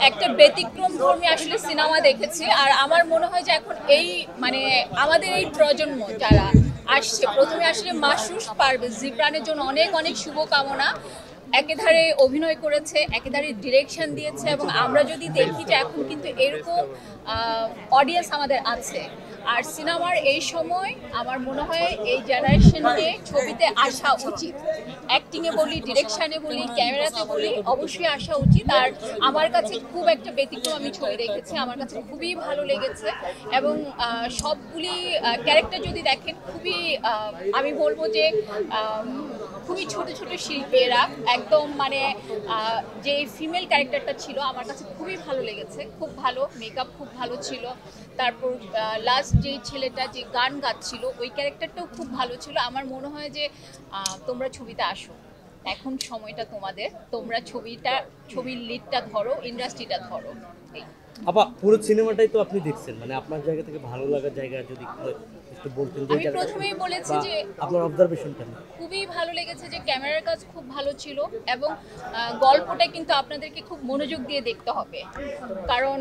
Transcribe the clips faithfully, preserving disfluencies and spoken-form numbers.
একটা ব্যতিক্রমধর্মী আসলে সিনেমা দেখেছি। আর আমার মনে হয় যে এখন এই মানে আমাদের এই প্রজন্ম যারা আসছে, প্রথমে আসলে মাসুস পারবে জিবরানের জন্য অনেক অনেক শুভকামনা। একেধারে অভিনয় করেছে, একেধারে ডিরেকশন দিয়েছে, এবং আমরা যদি দেখি যে এখন কিন্তু এরকম অডিয়েন্স আমাদের আছে। আর সিনেমার এই সময় আমার মনে হয় এই জেনারেশনকে ছবিতে আসা উচিত। অ্যাক্টিংয়ে বলি, ডিরেকশনে বলি, ক্যামেরাতে বলি, অবশ্যই আসা উচিত। আর আমার কাছে খুব একটা ব্যতিক্রম আমি ছবি দেখেছি, আমার কাছে খুবই ভালো লেগেছে। এবং সবগুলি ক্যারেক্টার যদি দেখেন, খুবই আমি বলবো যে খুবই ছোট ছোট শিল্পীরা একদম মানে যে ফিমেল ক্যারেক্টারটা ছিল আমার কাছে খুবই ভালো লেগেছে, খুব ভালো মেকআপ, খুব ভালো ছিল। তারপর লাস্ট যে ছেলেটা যে গান গাচ্ছিল ওই ক্যারেক্টারটাও খুব ভালো ছিল। আমার মনে হয় যে তোমরা ছবিতে আসো, এখন সময়টা তোমাদের, তোমরা ছবিটা ছবির লিডটা ধরো, ইন্ডাস্ট্রিটা ধরো। আপা পুরো সিনেমাটাই তো আপনি দেখছেন, মানে আপনার জায়গা থেকে ভালো লাগার জায়গা যদি একটু বলতেন। আমি প্রথমেই বলেছি যে আপনার অবজারভেশনটা খুবই ভালো লেগেছে, যে ক্যামেরার কাজ খুব ভালো ছিল, এবং গল্পটা কিন্তু আপনাদেরকে খুব মনোযোগ দিয়ে দেখতে হবে। কারণ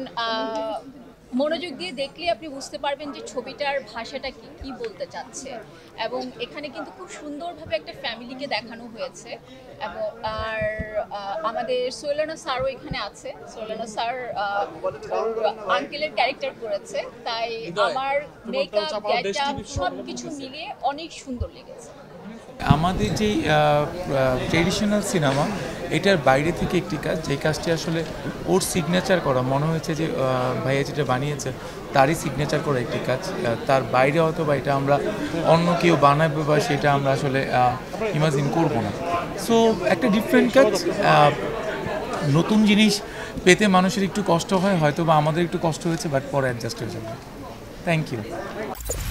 মনোযোগ দিয়ে দেখলে আপনি বুঝতে পারবেন যে ছবিটার ভাষাটা কি কি বলতে চাচ্ছে। এবং এখানে কিন্তু খুব সুন্দরভাবে একটা ফ্যামিলিকে দেখানো হয়েছে। এবং আর আমাদের সোহেলানা স্যারও এখানে আছে। সোহেলানা স্যার আঙ্কেলের ক্যারেক্টার করেছে, তাই আমার মেকআপ, গেটআপ সব কিছু মিলিয়ে অনেক সুন্দর লেগেছে। আমাদের যে ট্রেডিশনাল সিনেমা, এটার বাইরে থেকে একটি কাজ, যে কাজটি আসলে ওর সিগনেচার করা মনে হয়েছে যে ভাইয়া যেটা বানিয়েছে তারই সিগনেচার করা একটি কাজ। তার বাইরে হয়তো বা এটা আমরা অন্য কেউ বানাবে বা সেটা আমরা আসলে ইমাজিন করব না। সো একটা ডিফারেন্ট কাজ, নতুন জিনিস পেতে মানুষের একটু কষ্ট হয়, হয়তো বা আমাদের একটু কষ্ট হয়েছে, বাট পরে অ্যাডজাস্ট হয়ে যাবে। Thank you.